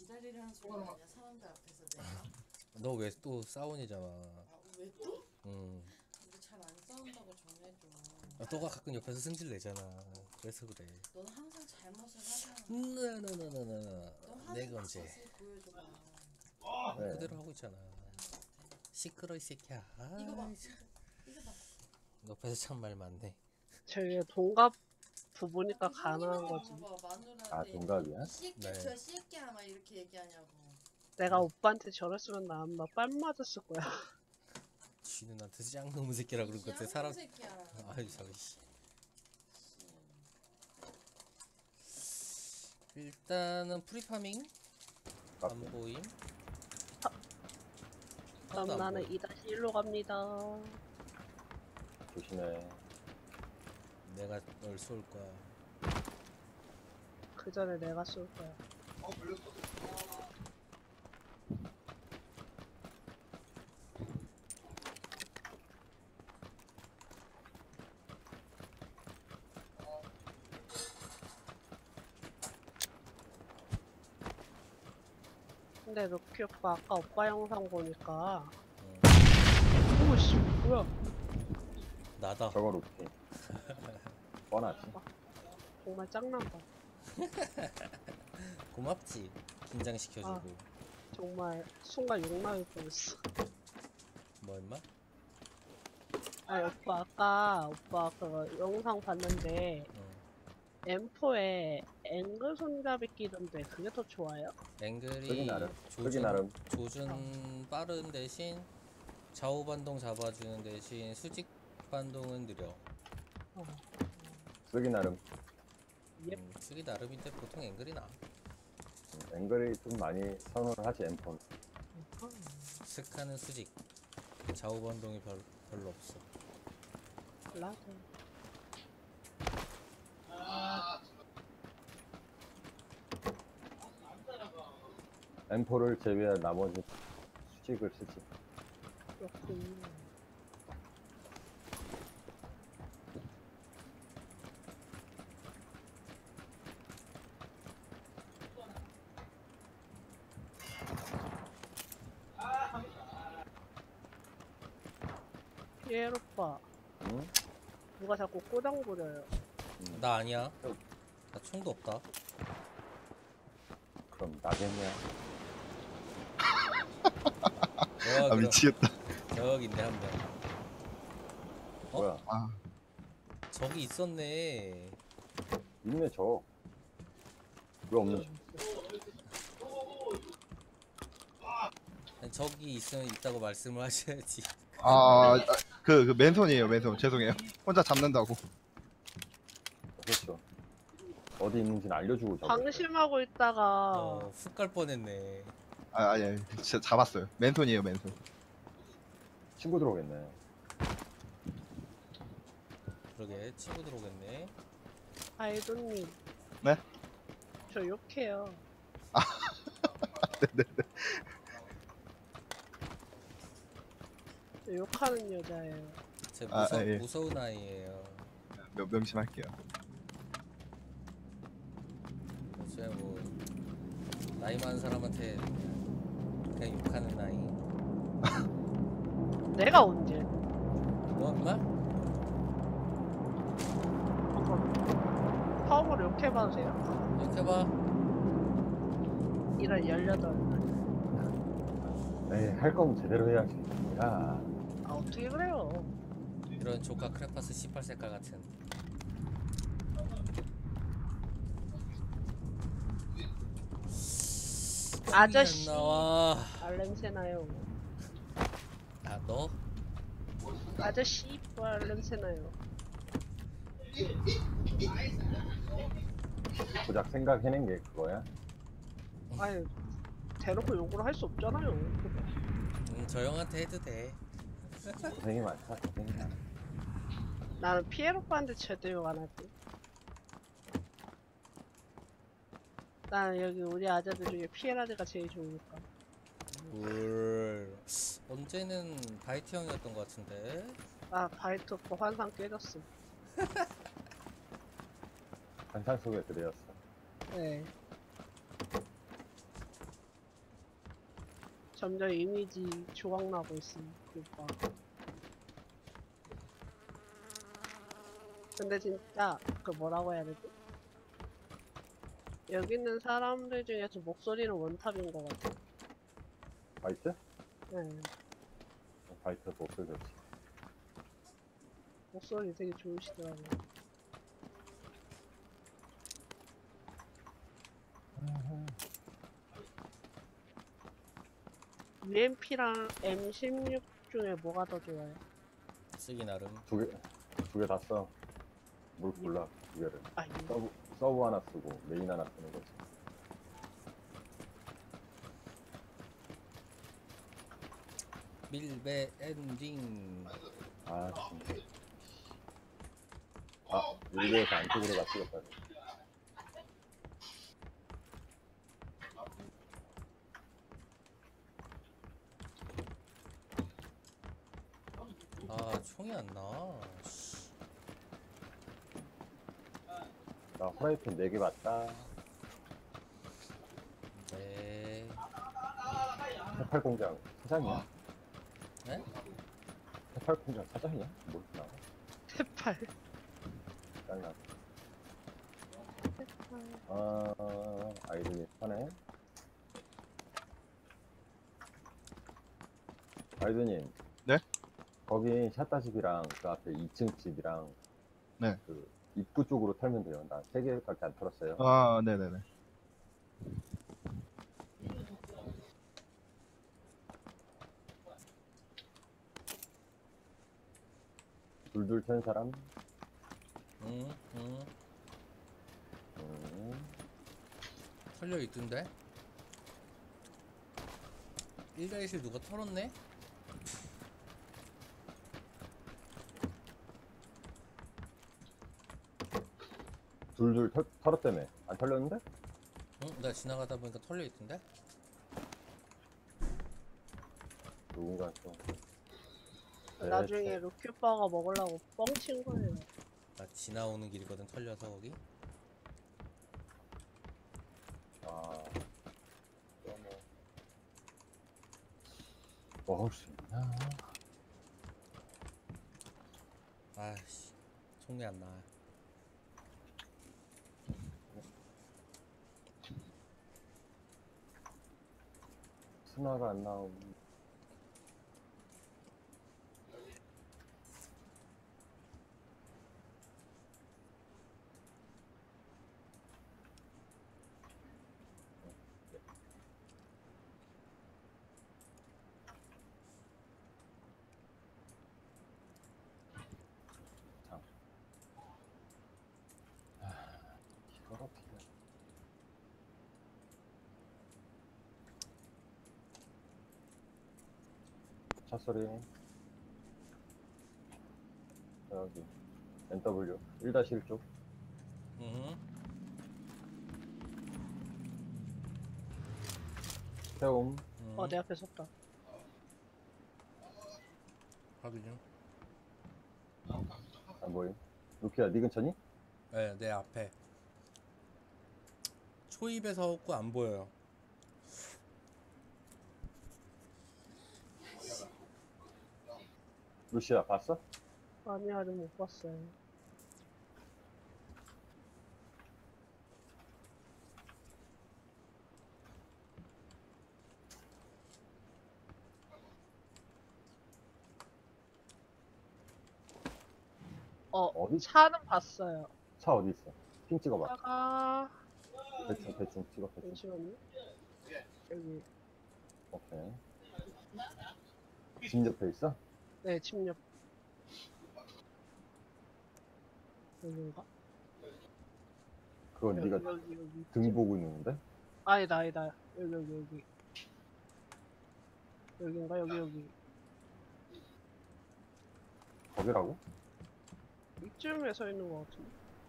기다리라는 소리 아니야? 사람들 앞에서 내가? 너 왜 또 싸우니잖아. 아, 왜 또? 응. 근데 잘 안 싸운다고 전해줘. 너가 가끔 옆에서 승질 내잖아. 그래서 그래. 넌 항상 잘못을 하잖아. 나나나나나. 넌 내가 항상 언제? 자세히 보여줘봐. 네. 그대로 하고 있잖아. 시끄러 이 새끼야. 이거 봐. 아이, 참. 이거 봐. 옆에서 참 말 많네. 저희 동갑 부부니까 그 형님한테 가능한 거지. 물어봐. 마누라한테. 아, 동갑이야? 이 새끼야, 네. 저 새끼야 막 이렇게 얘기하냐고. 내가 오빠한테 저랬으면 나 아마 뺨 맞았을 거야. 쥐는 나한테 짱놈의 새끼라 그런 것 같아. 사람. 새끼야. 아유 참. 씨. 일단은 프리파밍 안 보임. 그럼 하나도 안 나는 보임. 2-1로 갑니다. 조심해. 내가 널 쏠 거야. 그 전에 내가 쏠 거야. 근데 럭키 오빠 아까 오빠 영상 보니까 오씨 뭐야 나다. 저거 루틴. 뻔하지. 정말 짱난다. 고맙지. 긴장시켜주고. 아. 정말 순간 욕 나올 뻔했어. 뭐 임마? 아 오빠 아까 그 영상 봤는데 M4에 앵글 손잡이 끼던데 그게 더 좋아요? 앵글이 끄기 나름. 끄기 나름. 조준 빠른 대신 좌우 반동 잡아주는 대신 수직 반동은 느려. 쓰기 나름. 예. 쓰기 나름인데 보통 앵글이 나. 앵글이 좀 많이 선호를 하지, 엠폰. 스카는 수직. 좌우 반동이 별로 없어. 맞아. M4를 제외한 나머지 수직을 쓰지. 그렇군. 피엘 오빠 응? 누가 자꾸 꼬당 부려요. 나 아니야. 나 총도 없다. 그럼 나겠냐? 아 미치겠다. 여기 있네 한 명. 어? 뭐야? 아, 저기 있었네. 있네, 저. 왜 없는 아니, 저기 있으면 있다고 말씀을 하셔야지. 그 맨손이에요, 맨손. 죄송해요. 혼자 잡는다고. 그렇죠. 어디 있는지는 알려주고 저거. 방심하고 있다가 훅 갈 뻔했네. 아니, 진짜 잡았어요. 맨손이에요, 맨손. 친구 들어오겠네. 그러게 치고 들어오겠네. 아이도님. 네? 저 욕해요. 저 욕하는 여자예요. 제 예. 무서운 아이예요. 명심할게요. 제가 뭐 나이 많은 사람한테 그냥 욕하는 나이. 내가 언제? 너 엄마? 처음으로 욕해봐도 돼요? 욕해봐. 이런 18. 에이, 할 거면 제대로 해야지. 야, 아 어떻게 그래요? 이런 조카 크레파스 18색깔 같은. 아저씨. 안 나와. 알냄새 나요. 아 너? 아저씨 알냄새 나요. 고작 생각해낸 게 그거야? 아니 대놓고 욕을 할 수 없잖아요. 저 형한테 해도 돼. 고생이 많다, 고생이 많아. 나는 피엘 오빠한테 제대로 욕 안 할게. 나는 여기 우리 아재들 중에 피엘 아재가 제일 좋으니까. 뭘? 언제는 바이트 형이었던 것 같은데. 아 바이트 오빠 환상 깨졌어. 환상 속에 들였어. 네. 점점 이미지 조각나고 있어. 오빠. 근데 진짜 그 뭐라고 해야 되지? 여기 있는 사람들 중에서 목소리는 원탑인 것 같아. 바이트? 네. 바이트 목소리 좋지. 목소리 되게 좋으시더라고요. UMP랑 M16 중에 뭐가 더 좋아요? 쓰기 나름. 두 개 다 써. 뭘 골라, 두 개를. 아, 이거. 서브 하나 쓰고, 메인 하나 쓰는 거지. 밀배 엔딩. 아, 진짜. 아, 일부에서 안쪽으로 갔겠다. 아, 총이 안 나. 씨. 나 프라이팬 4개 봤다. 네. 해팔 공장 사장이야? 네? 해팔 공장 사장이야? 뭘 나와? 세팔. 짱나. 아이들이 하네. 아이드님. 네? 거기 샷다 집이랑 그 앞에 2층 집이랑 네. 그 입구 쪽으로 털면 돼요. 나 3개밖에 안 털었어요. 아, 네네네. 둘둘 튼 사람? 응. 털려 있던데? 1대1실 누가 털었네? 둘둘 털었다며. 안 털렸는데? 응? 나 지나가다 보니까 털려 있던데? 누군가 또. 나중에 루큐바가 먹으려고 뻥친 거예요. 나 지나오는 길이거든, 털려서 거기. 아, 또 뭐 먹을 수 있나? 아씨, 총이 안 나. 스나가 안 나오고. 참. 기가 막히네. 차 소리. 여기 NW 1-1쪽. 응. 태움. 내 앞에 섰다. 확인 중. 안 보임. 루키야, 네 근처니? 네, 내 앞에. 초입에 서고 안 보여요. 루시야, 봤어? 아니, 아직 못 봤어요. 어디? 차는 봤어요. 차 어디 있어? 핑 찍어봐. 차가, 대충 찍어, 대충. 잠시만요. 여기, 오케이. 집 옆에 있어? 네, 집 옆. 여긴가? 그건 네가 여기. 등 보고 있는데? 아니다. 여기. 여긴가? 여기. 거기라고? 이쯤에 서 있는 것 같은데.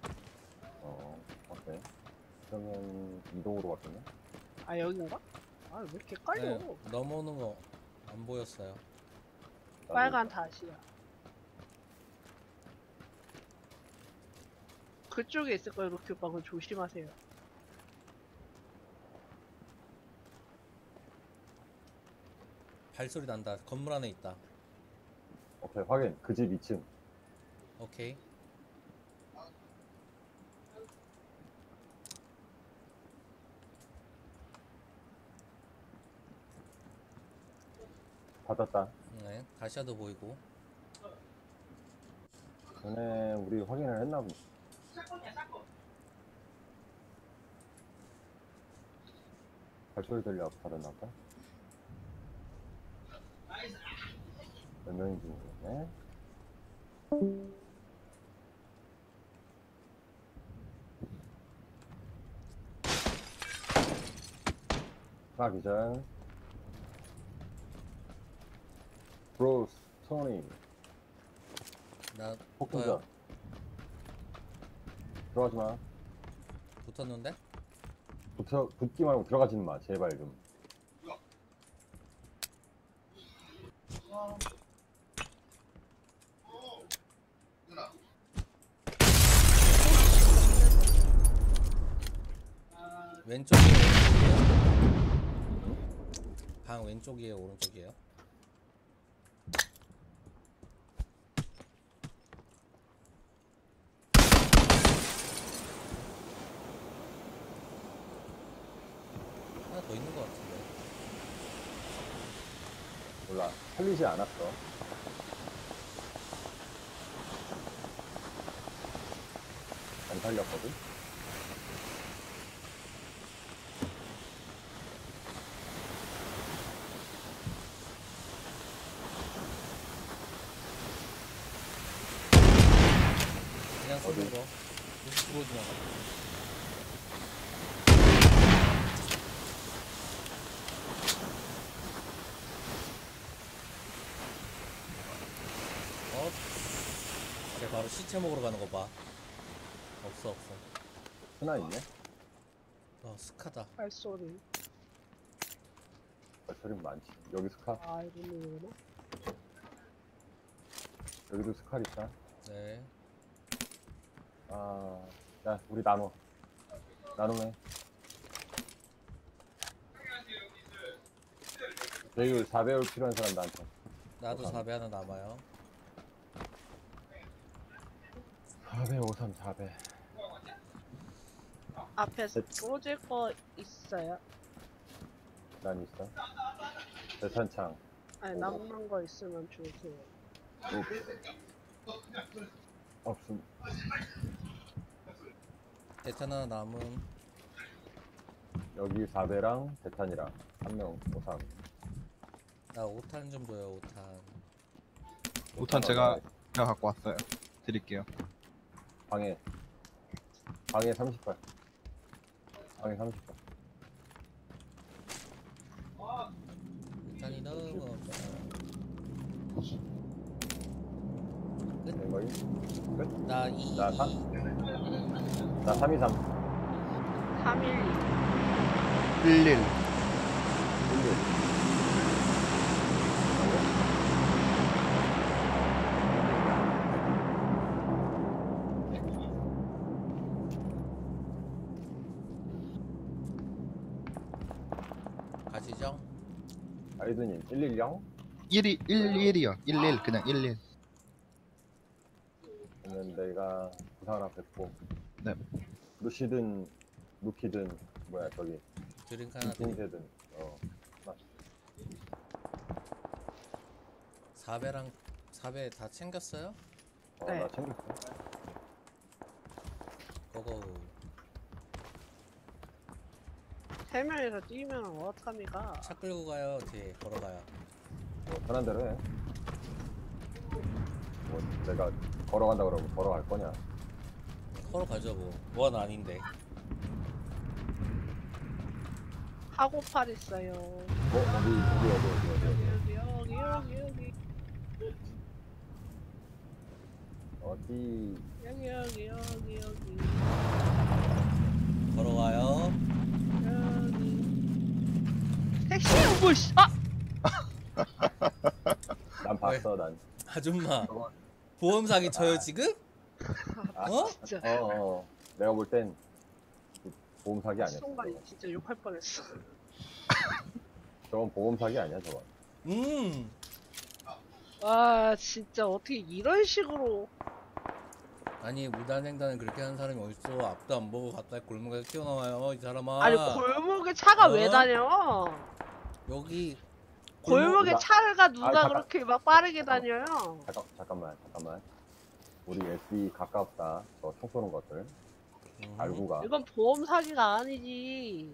오케이. 그러면 이동으로 갔겠네? 아, 여긴가? 아, 왜 이렇게 헷갈려? 네, 넘어오는 거 안 보였어요. 빨간 다시야. 그쪽에 있을 거예요, 루키 오빠. 그거 조심하세요. 발소리 난다. 건물 안에 있다. 오케이, 확인. 그 집 2층. 오케이. 받았다. 네. 다시아도 보이고. 전에 우리 확인을 했나 보네. 발소리 들려 받았나 보다. 몇 명인지 모르겠네. 하나 기절. 브로스, 토니, 나 폭풍전. 들어가지 마. 붙었는데? 붙기 말고 들어가지는 마, 제발 좀. 왼쪽이에요, 오른쪽이에요? 방 왼쪽이에요, 오른쪽이에요? 하나 더 있는 것 같은데. 몰라. 살리지 않았어. 안 살렸거든? 그냥 쏘는 어디? 거. 들어오지 마. 그래, 바로 시체 먹으러 가는 거 봐. 없어. 하나 있네? 스카다. 발소리. 발소리 많지. 여기 스카, 아, 이거는. 여기도 스칼 있다. 네. 아, 야, 우리 나눠. 나누네. 배율 4배율 필요한 사람 나한테. 나도 4배 하나 남아요. 4배, 53, 4배. 앞에 부러질 거 있어요? 난 있어. 대탄창. 아니, 남는 거 있으면 주세요. 없음. 대탄 하나 남은. 여기 4배랑 대탄이랑. 한 명, 53. 나 5탄 좀 줘요, 5탄. 5탄 제가 갖고 왔어요. 드릴게요. 방에 30발. 방에 30발. 대탄이 너무 없어. 된 거임? 나 2. 나 3? 나 323. 312. 11. 11. 가시죠. 아이드님, 110? 11이요. 11 그냥 11. 그러면 내가 부상 하나 뵙고. 네. 루키든, 뭐야, 저기. 드링크 하나 드릴게요. 빙세든, 하나. 4배랑 4배 다 챙겼어요? 네. 나 챙겼어. 고고. 3명이서 뛰면 어떡합니까? 차 끌고 가요, 뒤에 걸어가요. 편한 대로 해. 뭐, 내가 걸어간다 그러고 걸어갈 거냐. 걸어가죠, 뭐. 원 아닌데. 하고팔 있어요. 어디. 여기. 걸어가요. 여기. 택시 오고 씨. 아! 난 봤어, 난. 아줌마. 저거- 보험 사기 쳐요, 지금? 어? 진짜. 내가 볼 땐 보험 사기 아니야. 순간 진짜 욕할 뻔했어. 저건 보험 사기 아니야, 저건. 와 진짜 어떻게 이런 식으로. 아니 무단횡단을 그렇게 하는 사람이 어딨어. 앞도 안 보고 갑자기 골목에서 튀어나와요 이 사람아. 아니 골목에 차가 왜 어? 다녀? 여기 골목에 나- 차가 누가 잠깐. 그렇게 막 빠르게 다녀요? 잠깐만. 우리 SE 가깝다. 저 총 쏘는 것들. 알고 가. 이건 보험 사기가 아니지.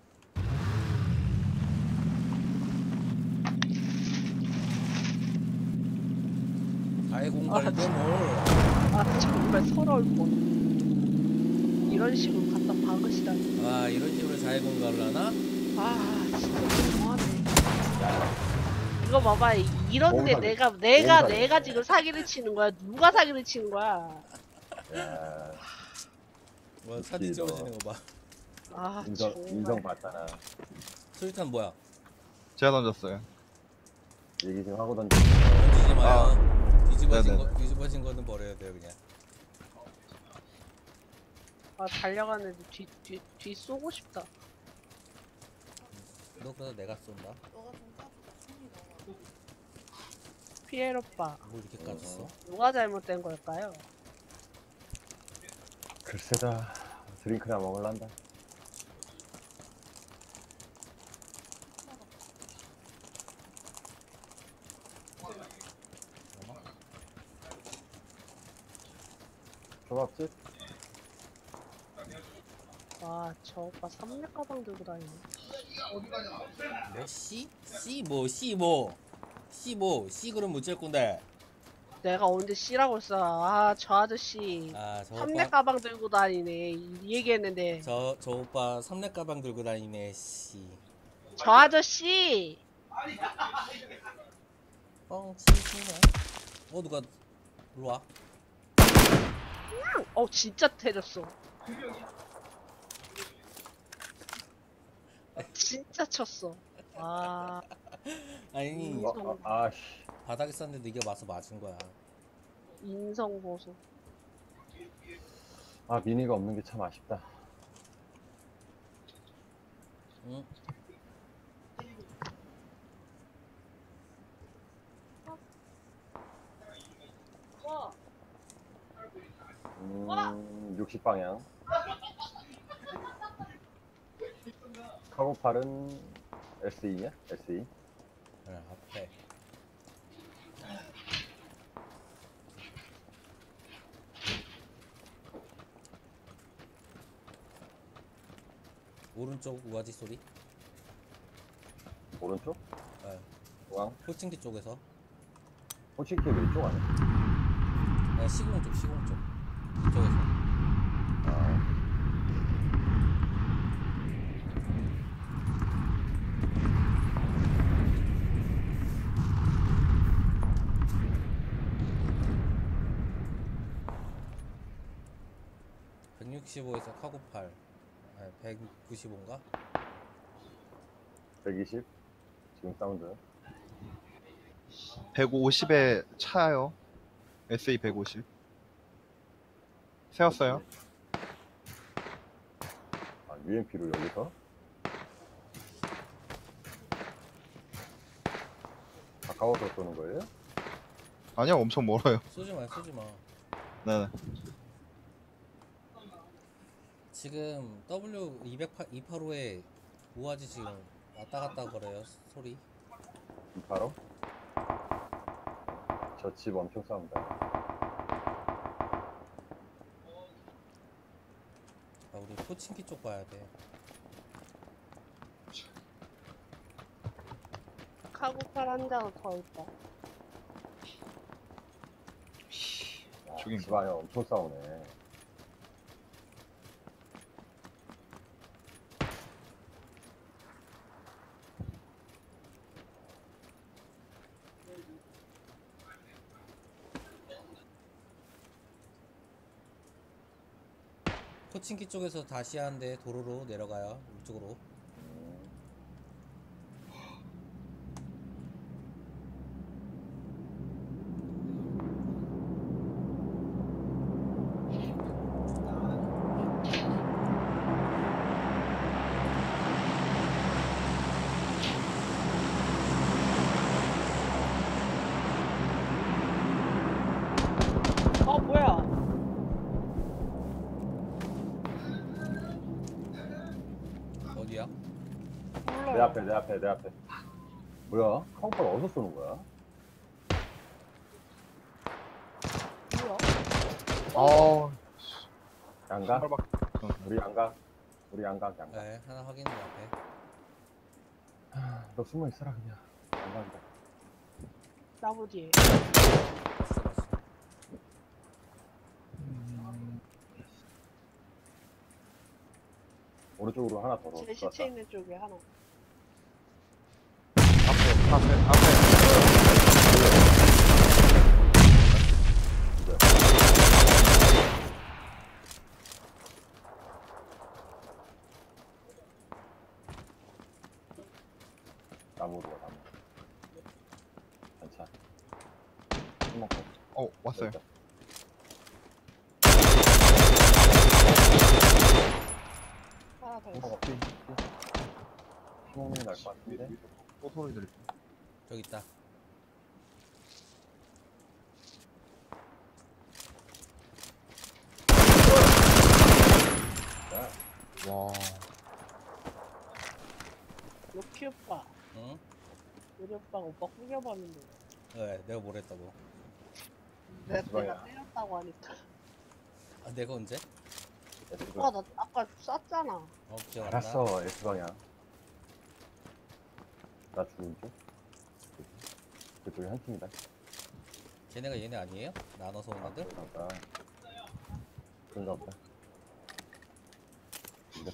아예 공갈인데 뭘. 아 정말 서러울 뻔. 이런 식으로 갖다 박으시다니. 아 이런 식으로 자해 공갈을 하나? 아 진짜 너무하네. 이거 봐봐. 이런데 보험 사기. 내가 보험 사기. 지금 사기를 치는 거야. 누가 사기를 치는 거야? 야, 뭐 사진 그치, 너. 찍어지는 거 봐. 아 인정 정말. 받잖아. 수류탄 뭐야? 제가 던졌어요. 얘기 좀 하고 던지. 던지지 마요. 네네네. 뒤집어진 거는 버려야 돼요 그냥. 아 달려가는 애들 뒤 쏘고 싶다. 너 그래서 내가 쏜다. 너가 좀 까불다. 손이 너무. 피엘 오빠. 뭘 이렇게까지 써? 누가 잘못된 걸까요? 글쎄다. 드링크나 먹을란다. 초밥집? 저 오빠 삼렙 가방 들고 다니네. 뭐 C? C 뭐 C 뭐 C 뭐 C 그럼 못질 건데. 내가 언제 C라고 써? 저 아저씨 아저 삼렙 오빠 가방 들고 다니네. 이 얘기했는데 저 오빠 삼렙 가방 들고 다니네 씨. 저 아저씨 뻥치시네. 누가 일로 와? 진짜 때렸어. 진짜 쳤어. 아니 아씨. 바닥에 쌌는데 이게 와서 맞은 거야. 인성 보소. 아, 미니가 없는 게 참 아쉽다. 응? 어. 60방향. 카고팔은 SE냐? SE? 네, 앞에. 오른쪽 우아지 소리. 오른쪽? 네. 중앙? 호칭기 쪽에서. 호치키 왼쪽 아니야? 네, 시공 쪽 이쪽에서. 아, 165에서 카고팔. 195인가? 120? 지금 사운드. 150에 차요. SE 150. 세웠어요. 아, UMP로 여기서? 가까워서 쏘는 거예요? 아니요, 엄청 멀어요. 쏘지 마. 네네. 지금 W285에 우아지 지금 왔다 갔다 거려요 소리. 바로? 저 집 엄청 싸운다. 우리 포칭키 쪽 봐야 돼. 카고팔 한 장 더 있다. 야, 저긴 집 안에 엄청 싸우네. 포칭키 쪽에서 다시 하는데 도로로 내려가요 이쪽으로. 내 앞에. 뭐야? 카운터를 어디서 쏘는 거야? 뭐야? 아, 양가? 빨박. 우리 양가. 네, 하나 확인해 앞에. 너 숨어 있어라 그냥. 양가입니다. 나무 뒤에. 봤어. 오른쪽으로 하나 더 제 들어왔다. 시체 있는 쪽에 하나. 앞에. 나무로 가, 나무. 괜찮아. 숨었고. 왔어요. 하나 더 있어. 숨어가 피 먹는 게 나을 것 같은데? 또 소리 들리. 저기 있다. 와. 로키 오빠. 응? 우리 오빠가 오빠 꾸겨봤는데. 네, 내가 뭘 했다고. 내가 뭐야? 때렸다고 하니까. 아, 내가 언제? 오빠 나 아까 쐈잖아. 어, 기억 안 나. 알았어, S방향. 나 죽은 쪽? 그쪽이 한 팀이다. 걔네가 얘네 아니에요? 나눠서 온 애들? 그런가 보다. 근데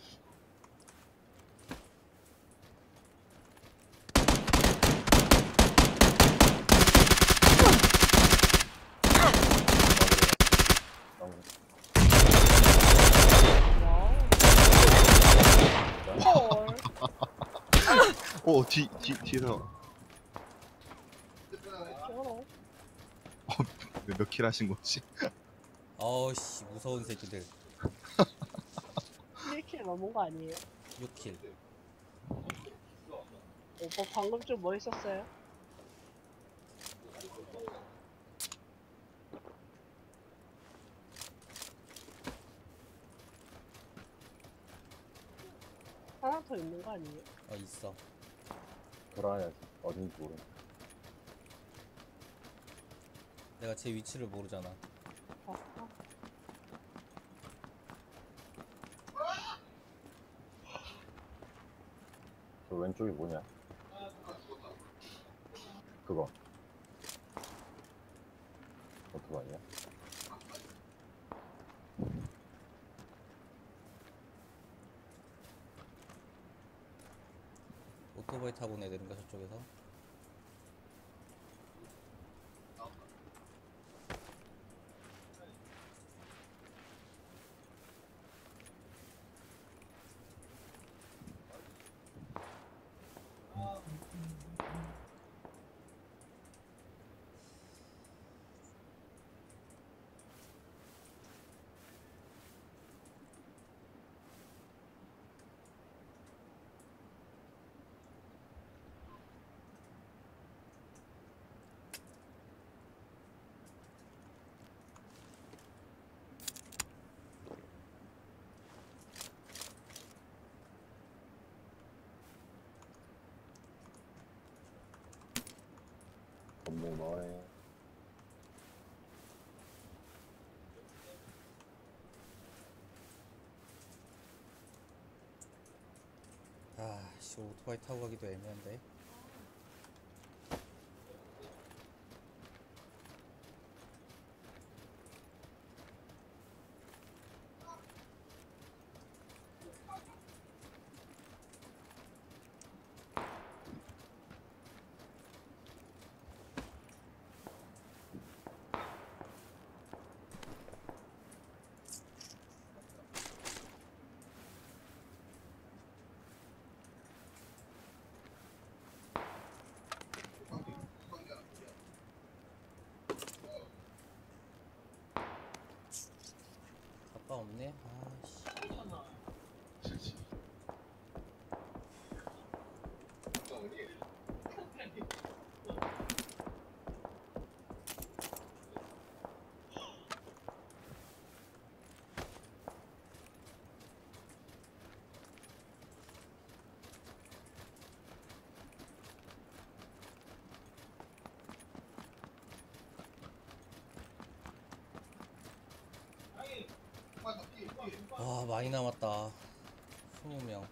와우. 헐. 뒤에서 저러. 몇 킬 하신 거지? 어우씨, 무서운 새끼들. 1킬 넘은 거 아니에요? 6킬. 오빠 방금 좀 멋있었어요? 하나 더 있는 거 아니에요? 어, 있어. 돌아야지. 어딘지 모르니까. 내가 제 위치를 모르잖아. 아, 저 왼쪽이 뭐냐? 그거. 오토바이야? 오토바이 타고 내리는가 저쪽에서? 건물 뭐해? 아, 씨, 오토바이 타고 가기도 애매한데. 와 많이 남았다. 26명.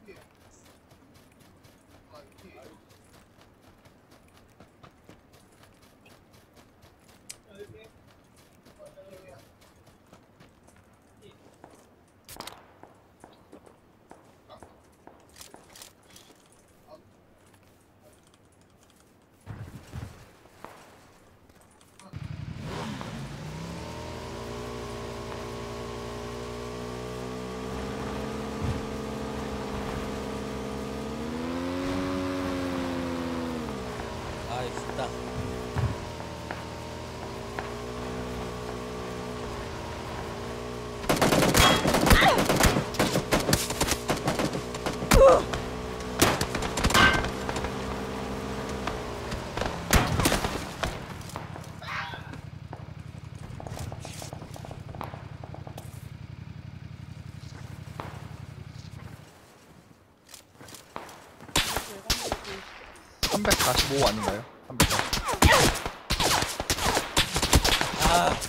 아이 진짜. 내가 345 아닌가요? 345. 아